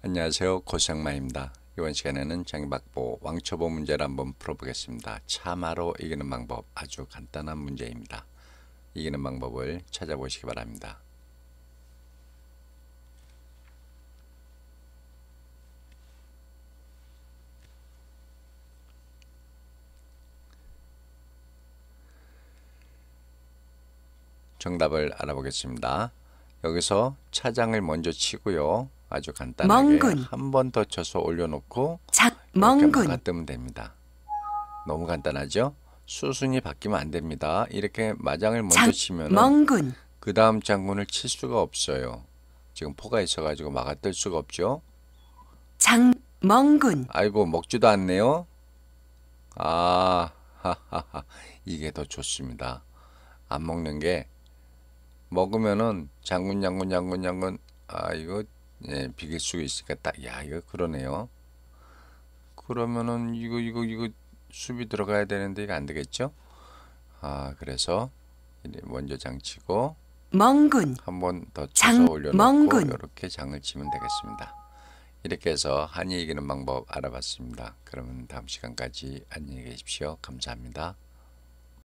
안녕하세요. 고생마입니다. 이번 시간에는 장기박보 왕초보 문제를 한번 풀어보겠습니다. 차마로 이기는 방법, 아주 간단한 문제입니다. 이기는 방법을 찾아보시기 바랍니다. 정답을 알아보겠습니다. 여기서 차장을 먼저 치고요. 아주 간단하게 한 번 더 쳐서 올려놓고 이렇게 막아뜨면 됩니다. 너무 간단하죠? 수순이 바뀌면 안 됩니다. 이렇게 마장을 먼저 치면은 그 다음 장군을 칠 수가 없어요. 지금 포가 있어가지고 막아뜰 수가 없죠. 장멍군. 아이고 먹지도 않네요. 아, 하하하. 이게 더 좋습니다. 안 먹는 게 먹으면은 장군. 아 이거 예, 비길 수 있으니까 딱 야 이거 그러네요. 그러면은 이거 수비 들어가야 되는데 이거 안 되겠죠? 아 그래서 먼저 장치고 멍군. 한 번 더 쳐서 올려놓고 이렇게 장을 치면 되겠습니다. 이렇게 해서 한이 이기는 방법 알아봤습니다. 그러면 다음 시간까지 안녕히 계십시오. 감사합니다.